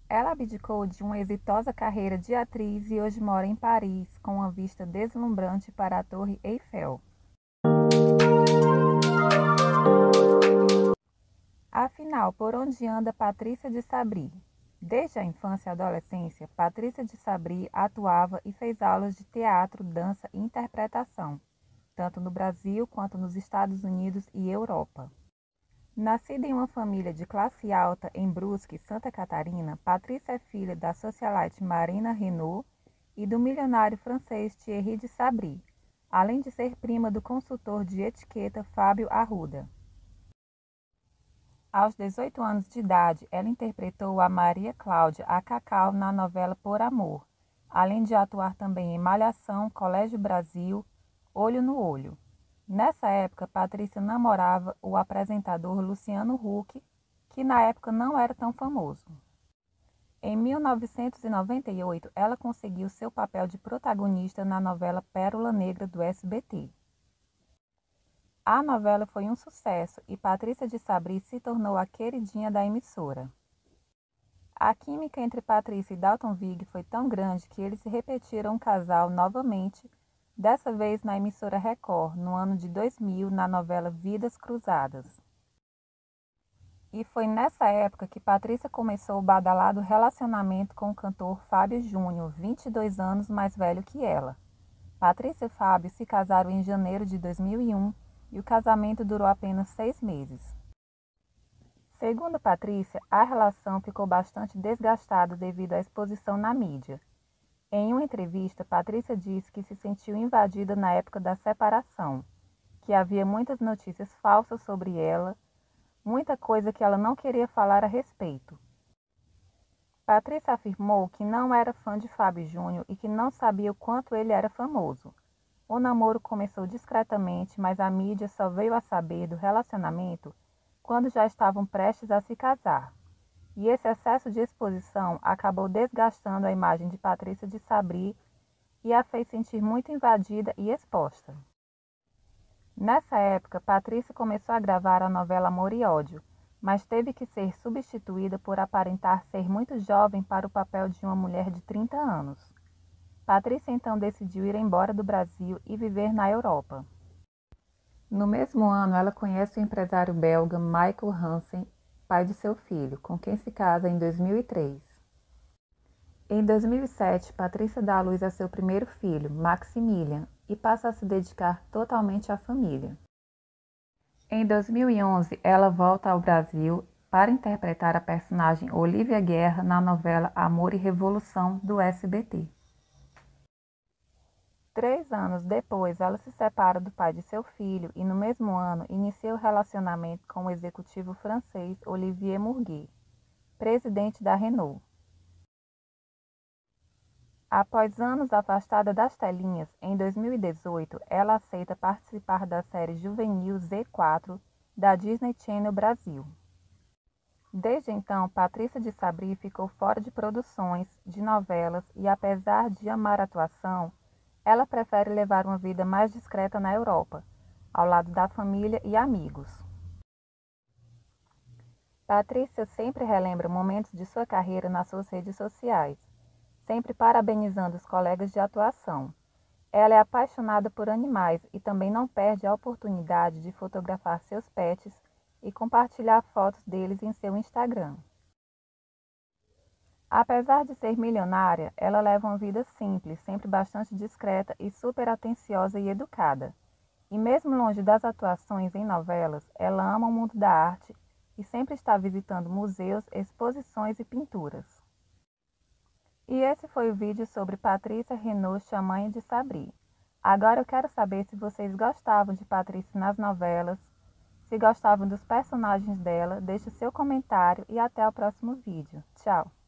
Ela abdicou de uma exitosa carreira de atriz e hoje mora em Paris, com uma vista deslumbrante para a Torre Eiffel. Afinal, por onde anda Patrícia de Sabri? Desde a infância e adolescência, Patrícia de Sabri atuava e fez aulas de teatro, dança e interpretação, tanto no Brasil quanto nos Estados Unidos e Europa. Nascida em uma família de classe alta em Brusque, Santa Catarina, Patrícia é filha da socialite Marina Renault e do milionário francês Thierry de Sabri, além de ser prima do consultor de etiqueta Fábio Arruda. Aos 18 anos de idade, ela interpretou a Maria Cláudia, a Cacau, na novela Por Amor, além de atuar também em Malhação, Colégio Brasil, Olho no Olho. Nessa época, Patrícia namorava o apresentador Luciano Huck, que na época não era tão famoso. Em 1998, ela conseguiu seu papel de protagonista na novela Pérola Negra do SBT. A novela foi um sucesso e Patrícia de Sabri se tornou a queridinha da emissora. A química entre Patrícia e Dalton Vig foi tão grande que eles se repetiram um casal novamente, dessa vez na emissora Record, no ano de 2000, na novela Vidas Cruzadas. E foi nessa época que Patrícia começou o badalado relacionamento com o cantor Fábio Júnior, 22 anos mais velho que ela. Patrícia e Fábio se casaram em janeiro de 2001 e o casamento durou apenas 6 meses. Segundo Patrícia, a relação ficou bastante desgastada devido à exposição na mídia. Em uma entrevista, Patrícia disse que se sentiu invadida na época da separação, que havia muitas notícias falsas sobre ela, muita coisa que ela não queria falar a respeito. Patrícia afirmou que não era fã de Fábio Júnior e que não sabia o quanto ele era famoso. O namoro começou discretamente, mas a mídia só veio a saber do relacionamento quando já estavam prestes a se casar. E esse excesso de exposição acabou desgastando a imagem de Patrícia de Sabri e a fez sentir muito invadida e exposta. Nessa época, Patrícia começou a gravar a novela Amor e Ódio, mas teve que ser substituída por aparentar ser muito jovem para o papel de uma mulher de 30 anos. Patrícia então decidiu ir embora do Brasil e viver na Europa. No mesmo ano, ela conhece o empresário belga Michael Hansen, pai de seu filho, com quem se casa em 2003. Em 2007, Patrícia dá à luz a seu primeiro filho, Maximilian, e passa a se dedicar totalmente à família. Em 2011, ela volta ao Brasil para interpretar a personagem Olivia Guerra na novela Amor e Revolução do SBT. 3 anos depois, ela se separa do pai de seu filho e, no mesmo ano, inicia o relacionamento com o executivo francês Olivier Murguet, presidente da Renault. Após anos afastada das telinhas, em 2018, ela aceita participar da série juvenil Z4 da Disney Channel Brasil. Desde então, Patrícia de Sabri ficou fora de produções, de novelas e, apesar de amar a atuação, ela prefere levar uma vida mais discreta na Europa, ao lado da família e amigos. Patrícia sempre relembra momentos de sua carreira nas suas redes sociais, sempre parabenizando os colegas de atuação. Ela é apaixonada por animais e também não perde a oportunidade de fotografar seus pets e compartilhar fotos deles em seu Instagram. Apesar de ser milionária, ela leva uma vida simples, sempre bastante discreta e super atenciosa e educada. E mesmo longe das atuações em novelas, ela ama o mundo da arte e sempre está visitando museus, exposições e pinturas. E esse foi o vídeo sobre Patrícia Renault, Chamanha de Sabri. Agora eu quero saber se vocês gostavam de Patrícia nas novelas, se gostavam dos personagens dela, deixe seu comentário e até o próximo vídeo. Tchau!